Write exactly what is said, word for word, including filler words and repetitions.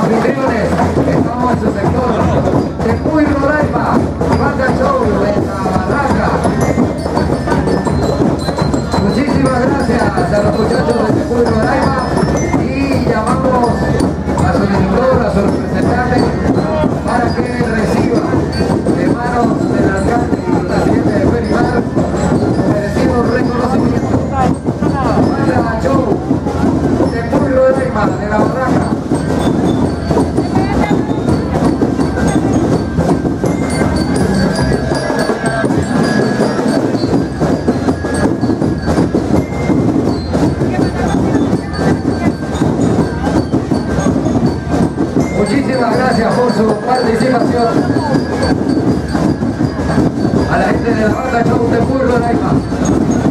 anfitriones, estamos en su sector. Tepuy Roraima, Banda Show en la Barranca. Muchísimas gracias a los muchachos de Tepuy Roraima y llamamos a su director, a su representante, para que reciba de manos del alcalde y presidente de Perimar merecido reconocimiento. Banda Show Tepuy Roraima de la Barranca. Muchísimas gracias por su participación. A la gente de la Banda Show Tepuy Roraima.